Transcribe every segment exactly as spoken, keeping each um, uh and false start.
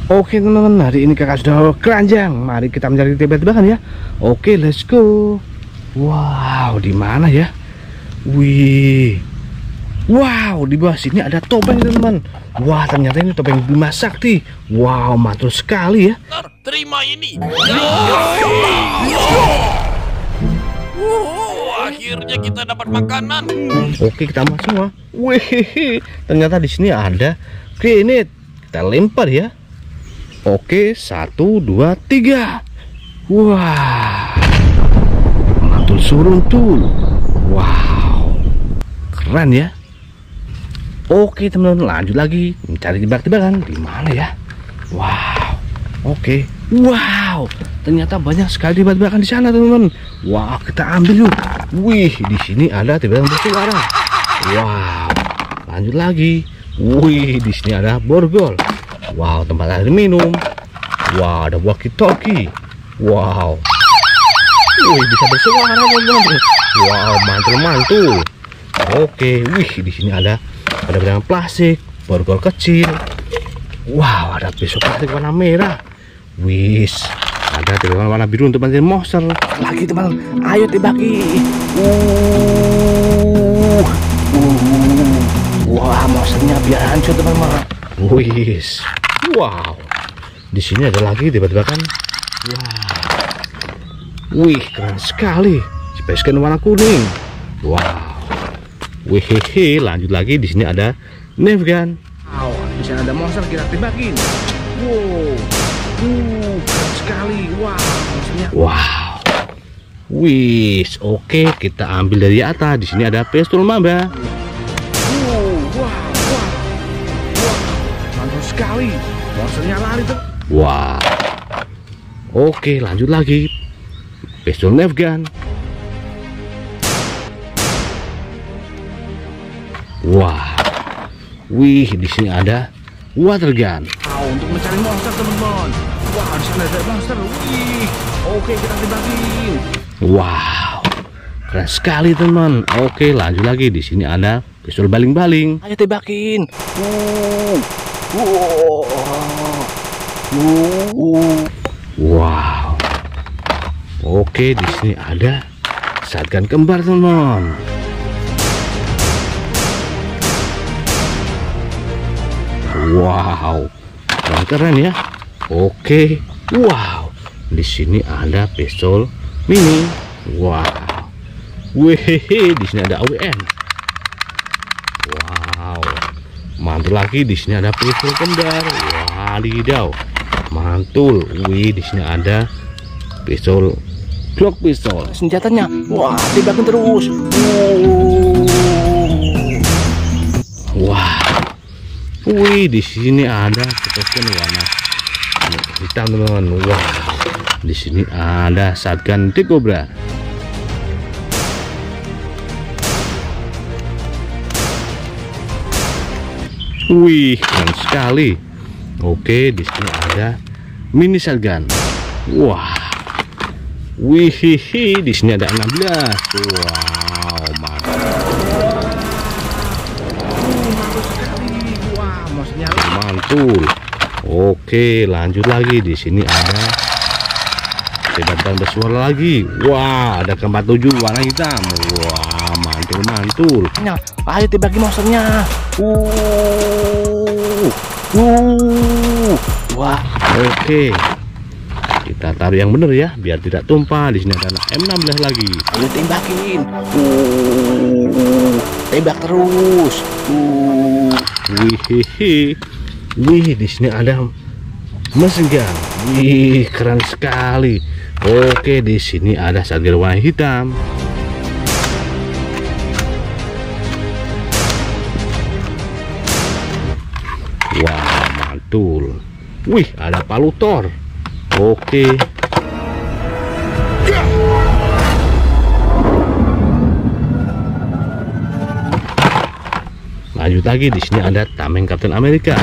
Oke teman-teman, hari ini kakak sudah keranjang. Mari kita mencari tebak-tebakan ya. Oke, let's go. Wow, di mana ya? Wih. Wow, di bawah sini ada topeng teman-teman. Wah, ternyata ini topeng Bima Sakti. Wow, mantul sekali ya. Terima ini. Wow, akhirnya kita dapat makanan. Oke, kita masuk semua. Wih, ternyata di sini ada grenade. Kita lempar ya. Oke, satu, dua, tiga. Wah, mantul suruntul. Wow, keren ya. Oke teman-teman, lanjut lagi mencari tebak-tebakan di mana ya. Wow, oke. Wow, ternyata banyak sekali tebak-tebakan di sana teman-teman. Wah, kita ambil yuk. Wih, di sini ada tebakan bersuara. Wow, lanjut lagi. Wih, di sini ada borgol. Wow, tempat air minum. Wow, ada walkie-talkie. Wow. Wih, bisa bersuara teman-teman. Wow, mantul-mantul. Oke, wih, di sini ada ada barang plastik, borgol kecil. Wow, ada pisau plastik warna merah. Wis, ada tebakan warna biru untuk pancing monster. Lagi teman, ayo tebaki. Uh, uh. Wah, monsternya biar hancur teman-teman. Wis. Wow, di sini ada lagi tebak-tebakan. Wow, wih, keren sekali. Space gun warna kuning. Wow, wih, hehe. Lanjut lagi, di sini ada nerf gun. Wow, di sana ada monster, kita tebakin. Wow, uh, keren sekali. Wow, monsternya. Wow, wih, oke, kita ambil dari atas. Di sini ada pistol mamba. Wow, wow, wow, wow, mantap sekali. Monsternya lari tuh. Wah. Oke, lanjut lagi. Pistol nerf gun. Wah. Wih, di sini ada water gun. Wow, untuk mencari monster teman-teman. Wah, di sana ada monster. Wih. Oke, kita tebakin. Wow. Keren sekali teman. Oke, lanjut lagi. Di sini ada pistol baling-baling. Ayo tebakin. Uh. Wow. Uh. Wow. Oke, di sini ada shotgun kembar, teman. Wow. Keren, keren ya. Oke. Wow. Di sini ada pistol mini. Wow. Wehehe, di sini ada A W M. Wow. Mantul lagi, di sini ada pistol kembar. Wadidaw, mantul. Wih, di sini ada pistol Glock pistol. Senjatanya, wah, tebakin terus. Wah, wih, di sini ada shotgun warna hitam teman-teman. Wah, di sini ada shotgun T-Cobra. Wih, keren sekali. Oke, di sini ada mini shotgun. Wah. Wih, hihi, di sini ada enam belas. Wow, mantap. Mantul sekali. Wah, maksudnya mantul. Oke, lanjut lagi. Di sini ada tebakan bersuara lagi. Wah, ada keempat tujuh warna hitam. Wah, mantul mantul. Nah, ayo tebaki monsternya. Uh, uh, wah, oke. Kita taruh yang bener ya, biar tidak tumpah. Di sini ada M enam belas lagi. Ayo tembakin. Uh, tembak terus. Uh, wih, hihi. Wih, di sini ada mesin gun. Wih, keren sekali. Oke, di sini ada shotgun warna hitam. Wah, mantul. Wih, ada palu Thor. Oke. Lanjut lagi, di sini ada tameng Captain America.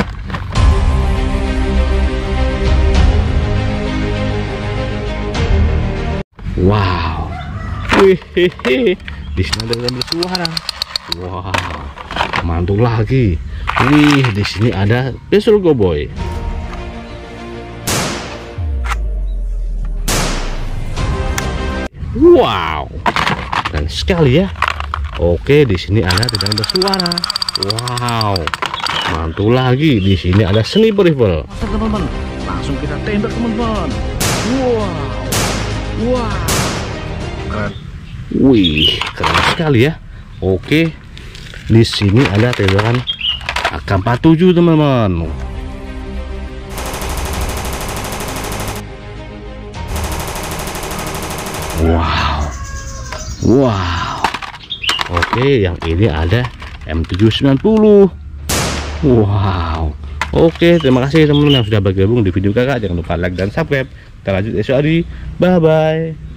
Wow. Wih, hehe. Di sini ada bersuara. Wow. Mantul lagi. Wih, di sini ada pistol cowboy. Wow, keren sekali ya. Oke, di sini ada tidak bersuara. Wow, mantul lagi. Di sini ada sniper rifle. Teman-teman, langsung kita tembak teman-teman. Wow, wow, keren. Wih, keren sekali ya. Oke, di sini ada tembakan A K empat puluh tujuh teman-teman. Wow, wow. Oke, yang ini ada M tujuh sembilan puluh. Wow. Oke, terima kasih teman-teman yang sudah bergabung di video kakak. Jangan lupa like dan subscribe. Kita lanjut esok hari. Bye bye.